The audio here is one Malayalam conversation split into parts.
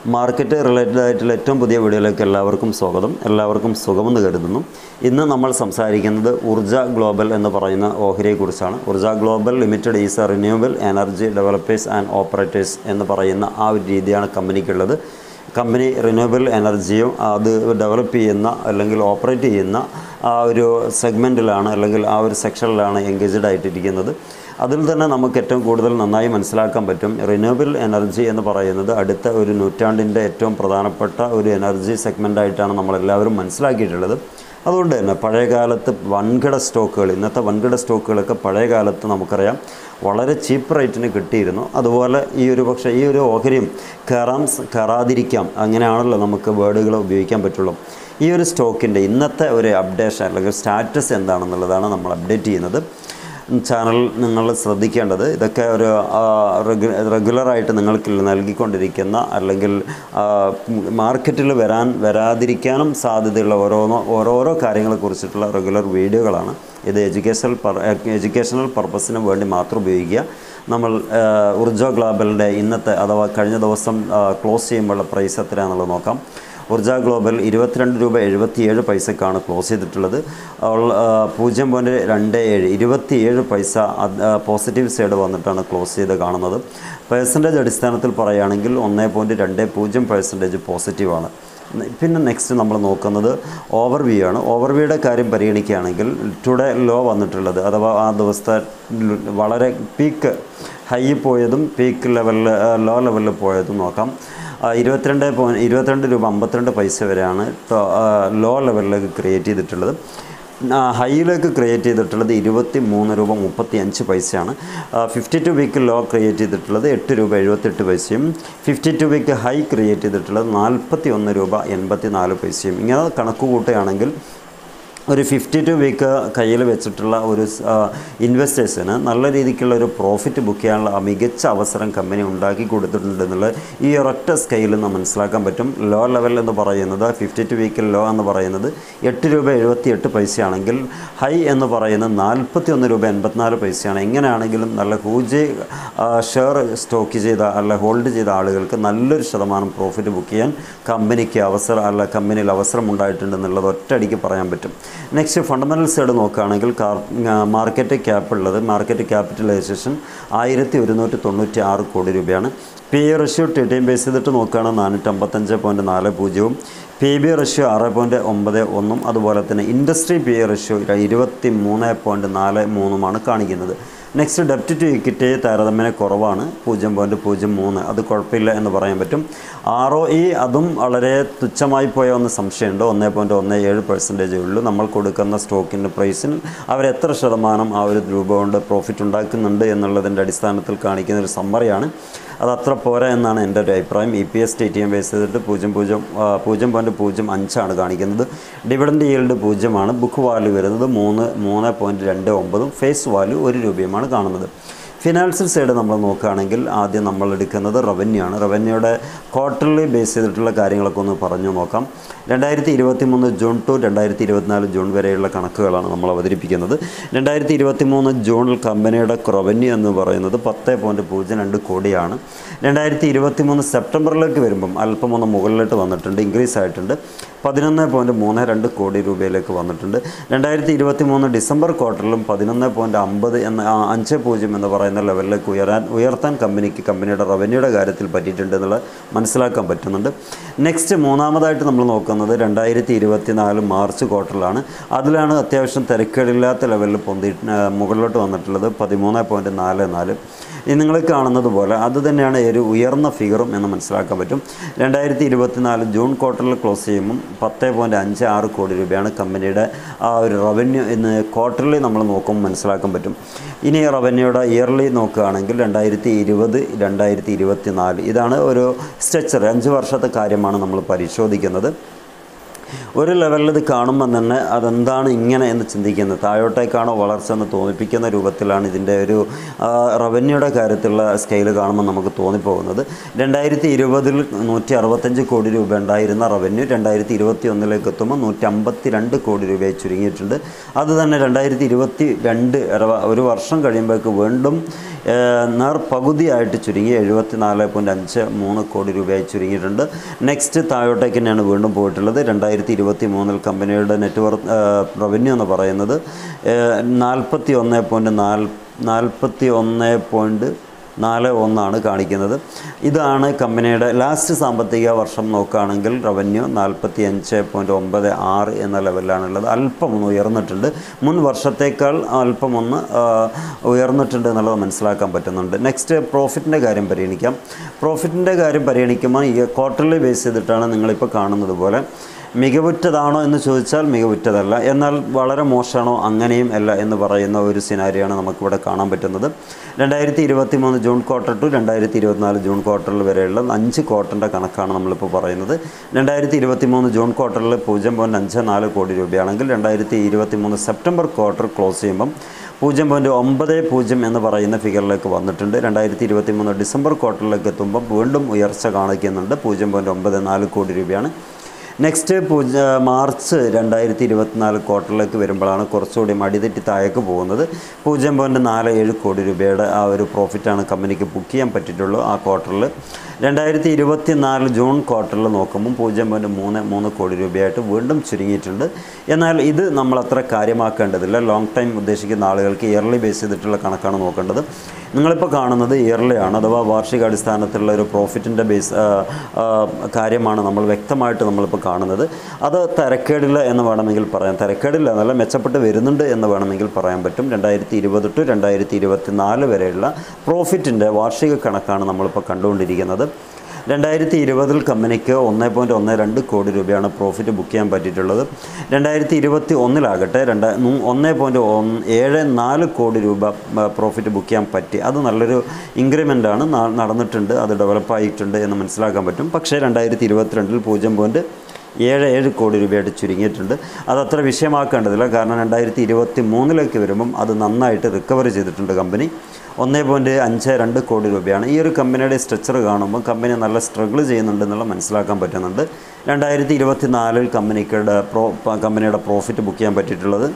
മാർക്കറ്റ് റിലേറ്റഡ് ആയിട്ടുള്ള ഏറ്റവും പുതിയ വീഡിയോയിലേക്ക് എല്ലാവർക്കും സ്വാഗതം. എല്ലാവർക്കും സുഖമെന്ന് കരുതുന്നു. ഇന്ന് നമ്മൾ സംസാരിക്കുന്നത് ഊർജ ഗ്ലോബൽ എന്ന് പറയുന്ന ഓഹരിയെക്കുറിച്ചാണ്. Urja global limited is a renewable energy developers and operators എന്ന് പറയുന്ന ആ ഒരു രീതിയാണ് കമ്പനിക്കുള്ളത്. കമ്പനി റിന്യൂവബിൾ എനർജിയും അത് ഡെവലപ്പ് ചെയ്യുന്ന അല്ലെങ്കിൽ ഓപ്പറേറ്റ് ചെയ്യുന്ന ആ ഒരു സെഗ്മെൻറ്റിലാണ് അല്ലെങ്കിൽ ആ ഒരു സെക്ഷനിലാണ് എൻഗേജ്ഡ് ആയിട്ടിരിക്കുന്നത്. അതിൽ തന്നെ നമുക്ക് ഏറ്റവും കൂടുതൽ നന്നായി മനസ്സിലാക്കാൻ പറ്റും. റിന്യൂവബിൾ എനർജി എന്ന് പറയുന്നത് അടുത്ത ഒരു നൂറ്റാണ്ടിൻ്റെ ഏറ്റവും പ്രധാനപ്പെട്ട ഒരു എനർജി സെഗ്മെൻറ്റായിട്ടാണ് നമ്മളെല്ലാവരും മനസ്സിലാക്കിയിട്ടുള്ളത്. അതുകൊണ്ട് തന്നെ പഴയകാലത്ത് വൻകിട സ്റ്റോക്കുകൾ, ഇന്നത്തെ വൻകിട സ്റ്റോക്കുകളൊക്കെ പഴയ കാലത്ത് നമുക്കറിയാം വളരെ ചീപ്പ് റേറ്റിന് കിട്ടിയിരുന്നു. അതുപോലെ ഈ ഒരു ഓഹരിയും കയറാതിരിക്കാം, അങ്ങനെയാണല്ലോ നമുക്ക് വേർഡുകൾ ഉപയോഗിക്കാൻ പറ്റുള്ളൂ. ഈ ഒരു സ്റ്റോക്കിൻ്റെ ഇന്നത്തെ ഒരു അപ്ഡേഷൻ അല്ലെങ്കിൽ സ്റ്റാറ്റസ് എന്താണെന്നുള്ളതാണ് നമ്മൾ അപ്ഡേറ്റ് ചെയ്യുന്നത്. ചാനൽ നിങ്ങൾ ശ്രദ്ധിക്കേണ്ടത് ഇതൊക്കെ ഒരു റെഗുലറായിട്ട് നിങ്ങൾക്ക് നൽകിക്കൊണ്ടിരിക്കുന്ന അല്ലെങ്കിൽ മാർക്കറ്റിൽ വരാതിരിക്കാനും സാധ്യതയുള്ള ഓരോരോ കാര്യങ്ങളെക്കുറിച്ചിട്ടുള്ള റെഗുലർ വീഡിയോകളാണ്. ഇത് എഡ്യൂക്കേഷണൽ പർപ്പസിന് വേണ്ടി മാത്രം ഉപയോഗിക്കുക. നമ്മൾ ഊർജ ഗ്ലോബലിൻ്റെ ഇന്നത്തെ അഥവാ കഴിഞ്ഞ ദിവസം ക്ലോസ് ചെയ്യുമ്പോഴുള്ള പ്രൈസ് എത്രയാണെന്നുള്ളത് നോക്കാം. ഊർജ ഗ്ലോബൽ 22.77 രൂപയ്ക്കാണ് ക്ലോസ് ചെയ്തിട്ടുള്ളത്. 0.27 27 പൈസ പോസിറ്റീവ് സൈഡ് വന്നിട്ടാണ് ക്ലോസ് ചെയ്ത് കാണുന്നത്. പെർസെൻറ്റേജ് അടിസ്ഥാനത്തിൽ പറയുകയാണെങ്കിൽ 1.20% പോസിറ്റീവാണ്. പിന്നെ നെക്സ്റ്റ് നമ്മൾ നോക്കുന്നത് ഓവർവ്യൂ ആണ്. ഓവർവ്യൂയുടെ കാര്യം പരിഗണിക്കുകയാണെങ്കിൽ ടുഡേ ലോ വന്നിട്ടുള്ളത് അഥവാ ആ ദിവസത്തെ വളരെ പീക്ക് ഹൈ പോയതും പീക്ക് ലെവലിൽ ലോ ലെവലിൽ പോയതും നോക്കാം. 22 രൂപ 52 വരെയാണ് ലോ ലെവലിലേക്ക് ക്രിയേറ്റ് ചെയ്തിട്ടുള്ളത്. ഹൈയിലേക്ക് ക്രിയേറ്റ് ചെയ്തിട്ടുള്ളത് 23 രൂപ 35 52 വീക്ക് ലോ ക്രിയേറ്റ് ചെയ്തിട്ടുള്ളത് 8 രൂപ 78 52 വീക്ക് ഹൈ ക്രിയേറ്റ് ചെയ്തിട്ടുള്ളത് 41 രൂപ 84 ഇങ്ങനെ കണക്ക് കൂട്ടുകയാണെങ്കിൽ ഒരു 52 വീക്ക് കയ്യിൽ വെച്ചിട്ടുള്ള ഒരു ഇൻവെസ്റ്റേഴ്സിന് നല്ല രീതിക്കുള്ള ഒരു പ്രോഫിറ്റ് ബുക്ക് ചെയ്യാനുള്ള മികച്ച അവസരം കമ്പനി ഉണ്ടാക്കി കൊടുത്തിട്ടുണ്ടെന്നുള്ളത് ഈ ഒരൊറ്റ സ്കെയിലിൽ നിന്ന് മനസ്സിലാക്കാൻ പറ്റും. ലോ ലെവൽ എന്ന് പറയുന്നത് 52 വീക്കിൽ ലോ എന്ന് പറയുന്നത് 8 രൂപ 78 ആണെങ്കിൽ ഹൈ എന്ന് പറയുന്നത് 41 രൂപ 84 എങ്ങനെയാണെങ്കിലും നല്ല ഹൂജ് ഷെയർ സ്റ്റോക്ക് ചെയ്ത അല്ല ഹോൾഡ് ചെയ്ത ആളുകൾക്ക് നല്ലൊരു ശതമാനം പ്രോഫിറ്റ് ബുക്ക് ചെയ്യാൻ കമ്പനിയിൽ അവസരം ഉണ്ടായിട്ടുണ്ടെന്നുള്ളത് ഒറ്റയടിക്ക് പറയാൻ പറ്റും. നെക്സ്റ്റ് ഫണ്ടമെൻ്റൽ സൈഡ് നോക്കുകയാണെങ്കിൽ മാർക്കറ്റ് ക്യാപിറ്റലൈസേഷൻ 1196 കോടി രൂപയാണ്. P E ratio TTM base ചെയ്തിട്ട് നോക്കുകയാണെങ്കിൽ 455.40, പി ബി റേഷ്യോ 6.91, അതുപോലെ തന്നെ ഇൻഡസ്ട്രി പി ഇ റേഷ്യോ 23.43 കാണിക്കുന്നത്. നെക്സ്റ്റ് ഡെപ്റ്റ് ടു ഇക്വിറ്റി താരതമ്യേന കുറവാണ്, 0.03. അത് കുഴപ്പമില്ല എന്ന് പറയാൻ പറ്റും. ROE അതും വളരെ തുച്ഛമായി പോയ ഒന്ന് സംശയമുണ്ട്, 1.17% ഉള്ളൂ. നമ്മൾ കൊടുക്കുന്ന സ്റ്റോക്കിൻ്റെ പ്രൈസിന് അവരെത്ര ശതമാനം ആ ഒരു രൂപ കൊണ്ട് പ്രോഫിറ്റ് ഉണ്ടാക്കുന്നുണ്ട് എന്നുള്ളതിൻ്റെ അടിസ്ഥാനത്തിൽ കാണിക്കുന്ന ഒരു സമ്മറിയാണ്. അത് അത്ര പോരാ എന്നാണ് എൻ്റെ ഒരു അഭിപ്രായം. EPS TTM ബേസ് ചെയ്തിട്ട് 0.05 കാണിക്കുന്നത്. ഡിവിഡൻഡ് yield 0, ബുക്ക് വാല്യൂ വരുന്നത് 3.29, ഫേസ് വാല്യൂ 1 രൂപയുമാണ് കാണുന്നത്. ഫിനാൻഷ്യൽ സൈഡ് നമ്മൾ നോക്കുകയാണെങ്കിൽ ആദ്യം നമ്മൾ എടുക്കുന്നത് റവന്യൂ ആണ്. റവന്യൂയുടെ ക്വാർട്ടർലി ബേസ് ചെയ്തിട്ടുള്ള കാര്യങ്ങളൊക്കെ ഒന്ന് പറഞ്ഞു നോക്കാം. 2023 ജൂൺ ടു 2024 ജൂൺ വരെയുള്ള കണക്കുകളാണ് നമ്മൾ അവതരിപ്പിക്കുന്നത്. 2023 ജൂണിൽ കമ്പനിയുടെ റവന്യൂ എന്ന് പറയുന്നത് 10.02 കോടിയാണ്. 2023 സെപ്റ്റംബറിലേക്ക് വരുമ്പം അല്പം ഒന്ന് മുകളിലോട്ട് വന്നിട്ടുണ്ട്, ഇൻക്രീസ് ആയിട്ടുണ്ട്, 11.32 കോടി രൂപയിലേക്ക് വന്നിട്ടുണ്ട്. 2023 ഡിസംബർ ക്വാർട്ടറിലും 11.50 എന്ന് പറയുന്ന ലെവലിലേക്ക് ഉയർത്താൻ കമ്പനിയുടെ റവന്യൂയുടെ കാര്യത്തിൽ പറ്റിയിട്ടുണ്ട് എന്നുള്ളത് മനസ്സിലാക്കാൻ പറ്റുന്നുണ്ട്. നെക്സ്റ്റ് മൂന്നാമതായിട്ട് നമ്മൾ നോക്കുന്നത് 2024 മാർച്ച് ക്വാർട്ടറിലാണ്. അതിലാണ് അത്യാവശ്യം തിരക്കേടില്ലാത്ത ലെവലിൽ മുകളിലോട്ട് വന്നിട്ടുള്ളത് 13.44. നിങ്ങൾ കാണുന്നത് പോലെ അത് തന്നെയാണ് ഒരു ഉയർന്ന ഫിഗറും എന്ന് മനസ്സിലാക്കാൻ പറ്റും. 2024 ജൂൺ ക്വാർട്ടറിൽ ക്ലോസ് ചെയ്യുമ്പം 10.56 കോടി രൂപയാണ് കമ്പനിയുടെ ആ ഒരു റവന്യൂ ഇന്ന് ക്വാർട്ടറിൽ നമ്മൾ നോക്കുമ്പോൾ മനസ്സിലാക്കാൻ പറ്റും. ഇനി റവന്യൂയുടെ ഇയർലി നോക്കുകയാണെങ്കിൽ 2020 2024 ഇതാണ് ഒരു സ്ട്രക്ചർ, 5 വർഷത്തെ കാര്യമാണ് നമ്മൾ പരിശോധിക്കുന്നത്. ഒരു ലെവലിൽ ഇത് കാണുമ്പോൾ തന്നെ അതെന്താണ് ഇങ്ങനെ എന്ന് ചിന്തിക്കുന്നത്, താഴോട്ടേക്കാണോ വളർച്ച എന്ന് തോന്നിപ്പിക്കുന്ന രൂപത്തിലാണ് ഇതിൻ്റെ ഒരു റവന്യൂയുടെ കാര്യത്തിലുള്ള സ്കെയിൽ കാണുമ്പോൾ നമുക്ക് തോന്നിപ്പോകുന്നത്. 2020 165 കോടി രൂപ ഉണ്ടായിരുന്ന റവന്യൂ 2021 എത്തുമ്പോൾ 152 കോടി രൂപയായി ചുരുങ്ങിയിട്ടുണ്ട്. അത് തന്നെ 2022 ഒരു വർഷം കഴിയുമ്പോഴേക്ക് വീണ്ടും പകുതിയായിട്ട് ചുരുങ്ങി 74.53 കോടി രൂപയായി ചുരുങ്ങിയിട്ടുണ്ട്. നെക്സ്റ്റ് താഴോട്ടേക്ക് തന്നെയാണ് വീണ്ടും പോയിട്ടുള്ളത്. 2023 കമ്പനിയുടെ റവന്യൂ എന്ന് പറയുന്നത് 41.41 കാണിക്കുന്നത്. ഇതാണ് കമ്പനിയുടെ ലാസ്റ്റ് സാമ്പത്തിക വർഷം നോക്കുകയാണെങ്കിൽ റവന്യൂ 45.96 എന്ന ലെവലിലാണുള്ളത്. അല്പം ഒന്ന് ഉയർന്നിട്ടുണ്ട്, മുൻ വർഷത്തേക്കാൾ അല്പം ഒന്ന് ഉയർന്നിട്ടുണ്ട് എന്നുള്ളത് മനസ്സിലാക്കാൻ പറ്റുന്നുണ്ട്. നെക്സ്റ്റ് പ്രോഫിറ്റിൻ്റെ കാര്യം പരിഗണിക്കാം. പ്രോഫിറ്റിൻ്റെ കാര്യം പരിഗണിക്കുമ്പോൾ ഈ ക്വാർട്ടർലി ബേസ് ചെയ്തിട്ടാണ് നിങ്ങളിപ്പോൾ കാണുന്നത് പോലെ. മികവുറ്റതാണോ എന്ന് ചോദിച്ചാൽ മികവുറ്റതല്ല, എന്നാൽ വളരെ മോശമാണോ അങ്ങനെയും അല്ല എന്ന് പറയുന്ന ഒരു സിനാരിയാണ് നമുക്കിവിടെ കാണാൻ പറ്റുന്നത്. 2023 ജൂൺ ക്വാർട്ടർ ടു 2024 ജൂൺ ക്വാർട്ടറിൽ വരെയുള്ള 5 ക്വാർട്ടറിൻ്റെ കണക്കാണ് നമ്മളിപ്പോൾ പറയുന്നത്. 2023 ജൂൺ ക്വാർട്ടറിൽ 0.54 കോടി രൂപയാണെങ്കിൽ 2023 സെപ്റ്റംബർ ക്വാർട്ടർ ക്ലോസ് ചെയ്യുമ്പം 0.90 എന്ന് പറയുന്ന ഫിഗറിലേക്ക് വന്നിട്ടുണ്ട്. 2023 ഡിസംബർ ക്വാർട്ടറിലേക്ക് എത്തുമ്പോൾ വീണ്ടും ഉയർച്ച കാണിക്കുന്നുണ്ട്. 0.94 കോടി രൂപയാണ്. നെക്സ്റ്റ് മാർച്ച് 2024 ക്വാർട്ടറിലേക്ക് വരുമ്പോഴാണ് കുറച്ചുകൂടി അടിതെറ്റി താഴേക്ക് പോകുന്നത്. 0.47 കോടി രൂപയുടെ ആ ഒരു പ്രോഫിറ്റാണ് കമ്പനിക്ക് ബുക്ക് ചെയ്യാൻ പറ്റിയിട്ടുള്ളൂ ആ ക്വാർട്ടറിൽ. 2024 ജൂൺ ക്വാർട്ടറിൽ നോക്കുമ്പോൾ 0.33 കോടി രൂപയായിട്ട് വീണ്ടും ചുരുങ്ങിയിട്ടുണ്ട്. എന്നാൽ ഇത് നമ്മളത്ര കാര്യമാക്കേണ്ടതില്ല. ലോങ് ടൈം ഉദ്ദേശിക്കുന്ന ആളുകൾക്ക് ഇയർലി ബേസ് ചെയ്തിട്ടുള്ള കണക്കാണ് നോക്കേണ്ടത്. നിങ്ങളിപ്പോൾ കാണുന്നത് ഇയർലി ആണ്, അഥവാ വാർഷികാടിസ്ഥാനത്തിലുള്ള ഒരു പ്രോഫിറ്റിൻ്റെ കാര്യമാണ് നമ്മൾ വ്യക്തമായിട്ട് നമ്മളിപ്പോൾ കാണുന്നത്. അത് തരക്കേടില്ല എന്ന് വേണമെങ്കിൽ പറയാം. തരക്കേടില്ല എന്നല്ല, മെച്ചപ്പെട്ട് വരുന്നുണ്ട് എന്ന് വേണമെങ്കിൽ പറയാൻ പറ്റും. 2020 ടു 2024 വരെയുള്ള പ്രോഫിറ്റിൻ്റെ വാർഷിക കണക്കാണ് നമ്മളിപ്പോൾ കണ്ടുകൊണ്ടിരിക്കുന്നത്. 2020 കമ്പനിക്ക് 1.12 കോടി രൂപയാണ് പ്രോഫിറ്റ് ബുക്ക് ചെയ്യാൻ പറ്റിയിട്ടുള്ളത്. 2021 1.74 കോടി രൂപ പ്രോഫിറ്റ് ബുക്ക് ചെയ്യാൻ പറ്റി. അത് നല്ലൊരു ഇൻക്രിമെൻ്റാണ് നടന്നിട്ടുണ്ട്, അത് ഡെവലപ്പായിട്ടുണ്ട് എന്ന് മനസ്സിലാക്കാൻ പറ്റും. പക്ഷേ 2022 0.77 കോടി രൂപയായിട്ട് ചുരുങ്ങിയിട്ടുണ്ട്. അതത്ര വിഷയമാക്കേണ്ടതില്ല, കാരണം 2023 വരുമ്പം അത് നന്നായിട്ട് റിക്കവർ ചെയ്തിട്ടുണ്ട് കമ്പനി. 1.52 കോടി രൂപയാണ്. ഈ ഒരു കമ്പനിയുടെ സ്ട്രക്ചർ കാണുമ്പോൾ കമ്പനി നല്ല സ്ട്രഗിൾ ചെയ്യുന്നുണ്ടെന്നുള്ള മനസ്സിലാക്കാൻ പറ്റുന്നുണ്ട്. 2024 കമ്പനിയുടെ പ്രോഫിറ്റ് ബുക്ക് ചെയ്യാൻ പറ്റിയിട്ടുള്ളത്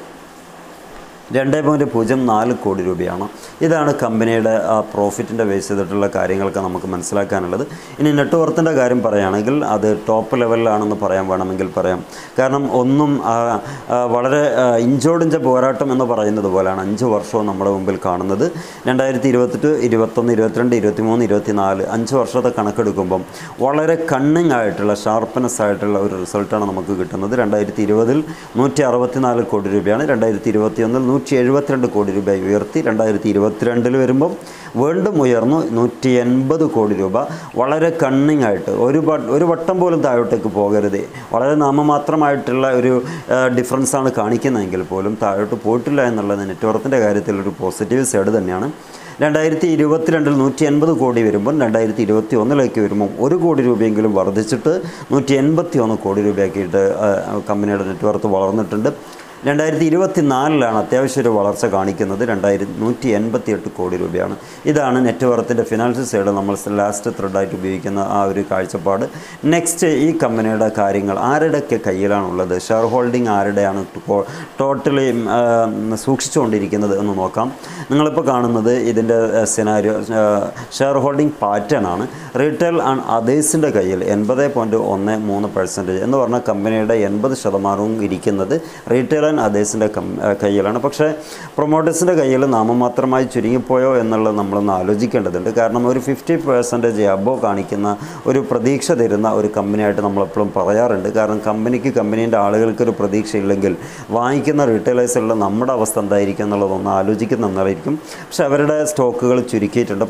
2.04 കോടി രൂപയാണ്. ഇതാണ് കമ്പനിയുടെ പ്രോഫിറ്റിൻ്റെ ബേസ് ചെയ്തിട്ടുള്ള കാര്യങ്ങളൊക്കെ നമുക്ക് മനസ്സിലാക്കാനുള്ളത്. ഇനി നെറ്റ് വർത്തിൻ്റെ കാര്യം പറയുകയാണെങ്കിൽ അത് ടോപ്പ് ലെവലിലാണെന്ന് വേണമെങ്കിൽ പറയാം. കാരണം ഒന്നും വളരെ ഇഞ്ചോടിഞ്ച പോരാട്ടം എന്ന് പറയുന്നത് പോലെയാണ് 5 വർഷവും നമ്മുടെ മുമ്പിൽ കാണുന്നത്. 2020, 21, 22, 23, 24 5 വർഷത്തെ കണക്കെടുക്കുമ്പം വളരെ കണ്ണിങ് ആയിട്ടുള്ള ഷാർപ്പനെസ് ആയിട്ടുള്ള ഒരു റിസൾട്ടാണ് നമുക്ക് കിട്ടുന്നത്. 2020 164 കോടി രൂപയാണ്. 2021 172 കോടി രൂപ ഉയർത്തി. 2022 വരുമ്പം വീണ്ടും ഉയർന്നു 180 കോടി രൂപ. വളരെ കണ്ണിങ് ആയിട്ട് ഒരു വട്ടം പോലും താഴോട്ടേക്ക് പോകരുത്. വളരെ നാമമാത്രമായിട്ടുള്ള ഒരു ഡിഫറൻസാണ് കാണിക്കുന്നതെങ്കിൽ പോലും താഴോട്ട് പോയിട്ടില്ല എന്നുള്ളത് നെറ്റ് വർത്തിൻ്റെ കാര്യത്തിൽ ഒരു പോസിറ്റീവ് സൈഡ് തന്നെയാണ്. 2022 180 കോടി വരുമ്പം 2021 വരുമ്പം 1 കോടി രൂപയെങ്കിലും വർദ്ധിച്ചിട്ട് 181 കോടി രൂപയാക്കിയിട്ട് കമ്പനിയുടെ നെറ്റ് വർത്ത് വളർന്നിട്ടുണ്ട്. 2024 അത്യാവശ്യം ഒരു വളർച്ച കാണിക്കുന്നത്. 188 കോടി രൂപയാണ്. ഇതാണ് നെറ്റ് വർത്തിൻ്റെ ഫിനാൻഷ്യൽ സൈഡ് നമ്മൾ ലാസ്റ്റ് ത്രെഡായിട്ട് ഉപയോഗിക്കുന്ന ആ ഒരു കാഴ്ചപ്പാട്. നെക്സ്റ്റ് ഈ കമ്പനിയുടെ കാര്യങ്ങൾ ആരുടെയൊക്കെ കയ്യിലാണുള്ളത്, ഷെയർ ഹോൾഡിംഗ് ആരുടെയാണ് ടോട്ടലി സൂക്ഷിച്ചുകൊണ്ടിരിക്കുന്നത് എന്ന് നോക്കാം. നിങ്ങളിപ്പോൾ കാണുന്നത് ഇതിൻ്റെ സിനാരിയോ ഷെയർ ഹോൾഡിംഗ് പാറ്റേൺ ആണ്. റീറ്റെയിൽ ആൻഡ് അതേഴ്സിൻ്റെ കയ്യിൽ 80.13% എന്ന് പറഞ്ഞാൽ കമ്പനിയുടെ 80% ഇരിക്കുന്നത് റീറ്റെയിൽ ആൻഡ് അതേഴ്സിൻ്റെ കയ്യിലാണ്. പക്ഷേ പ്രൊമോട്ടേഴ്സിൻ്റെ കയ്യിൽ നാമമാത്രമായി ചുരുങ്ങിപ്പോയോ എന്നുള്ളത് നമ്മളൊന്ന് ആലോചിക്കേണ്ടതുണ്ട്. കാരണം ഒരു 50% അബോവ് കാണിക്കുന്ന ഒരു പ്രതീക്ഷ തരുന്ന ഒരു കമ്പനിയായിട്ട് നമ്മളെപ്പോഴും പറയാറുണ്ട്. കാരണം കമ്പനീൻ്റെ ആളുകൾക്കൊരു പ്രതീക്ഷയില്ലെങ്കിൽ വാങ്ങിക്കുന്ന റീറ്റെയിലേഴ്സുള്ള നമ്മുടെ അവസ്ഥ എന്തായിരിക്കും എന്നുള്ളതൊന്ന് ആലോചിക്കുന്ന നന്നായിരിക്കും. പക്ഷേ അവരുടെ സ്റ്റോക്കുകൾ ചുരുക്കിയിട്ടുണ്ട്.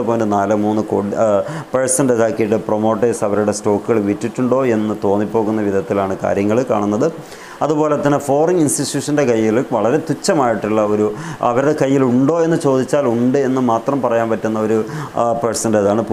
19.43% ആക്കിയിട്ട് പ്രൊമോട്ടേഴ്സ് അവരുടെ സ്റ്റോക്കുകൾ വിറ്റിട്ടുണ്ടോ എന്ന് തോന്നിപ്പോകുന്ന വിധത്തിലാണ് കാര്യങ്ങൾ കാണുന്നത്. അതുപോലെ തന്നെ ഫോറിൻ ഇൻസ്റ്റിറ്റ്യൂഷൻ്റെ കയ്യിൽ വളരെ തുച്ഛമായിട്ടുള്ള ഒരു അവരുടെ കയ്യിലുണ്ടോ എന്ന് ചോദിച്ചാൽ ഉണ്ട് എന്ന് മാത്രം പറയാൻ പറ്റുന്ന ഒരു പെർസെൻറ്റേജാണ്.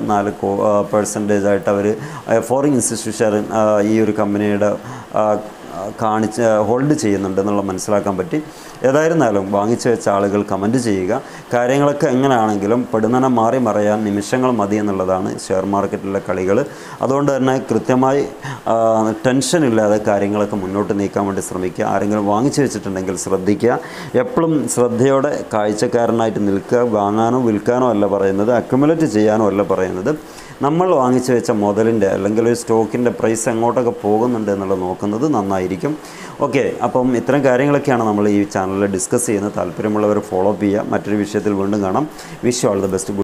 0.44% ആയിട്ട് അവർ ഫോറിൻ ഇൻസ്റ്റിറ്റ്യൂഷൻ ഈ ഒരു കമ്പനിയുടെ ഹോൾഡ് ചെയ്യുന്നുണ്ട് എന്നുള്ള മനസ്സിലാക്കാൻ പറ്റി. ഏതായിരുന്നാലും വാങ്ങിച്ചു വെച്ച ആളുകൾ കമൻറ്റ് ചെയ്യുക. കാര്യങ്ങളൊക്കെ എങ്ങനെയാണെങ്കിലും പെടുന്നനെ മാറി മറയാൻ നിമിഷങ്ങൾ മതി എന്നുള്ളതാണ് ഷെയർ മാർക്കറ്റിലെ കളികൾ. അതുകൊണ്ട് തന്നെ കൃത്യമായി ടെൻഷനില്ലാതെ കാര്യങ്ങളൊക്കെ മുന്നോട്ട് നീക്കാൻ വേണ്ടി ശ്രമിക്കുക. ആരെങ്കിലും വാങ്ങിച്ചു വെച്ചിട്ടുണ്ടെങ്കിൽ ശ്രദ്ധിക്കുക. എപ്പോഴും ശ്രദ്ധയോടെ കാഴ്ചക്കാരനായിട്ട് നിൽക്കുക. വാങ്ങാനോ വിൽക്കാനോ അല്ല പറയുന്നത്, അക്യുമുലേറ്റ് ചെയ്യാനോ അല്ല പറയുന്നത്. നമ്മൾ വാങ്ങിച്ചു വെച്ച മുതലിൻ്റെ അല്ലെങ്കിൽ ഒരു സ്റ്റോക്കിൻ്റെ പ്രൈസ് എങ്ങോട്ടൊക്കെ പോകുന്നുണ്ട് എന്നുള്ളത് നോക്കുന്നത് നന്നായിരിക്കും. ഓക്കെ, അപ്പം ഇത്തരം കാര്യങ്ങളൊക്കെയാണ് നമ്മൾ ഈ ചാനലിൽ ഡിസ്കസ് ചെയ്യുന്നത്. താല്പര്യമുള്ളവർ ഫോളോ അപ്പ് ചെയ്യുക. മറ്റൊരു വിഷയത്തിൽ വീണ്ടും കാണാം. Wish you all the best.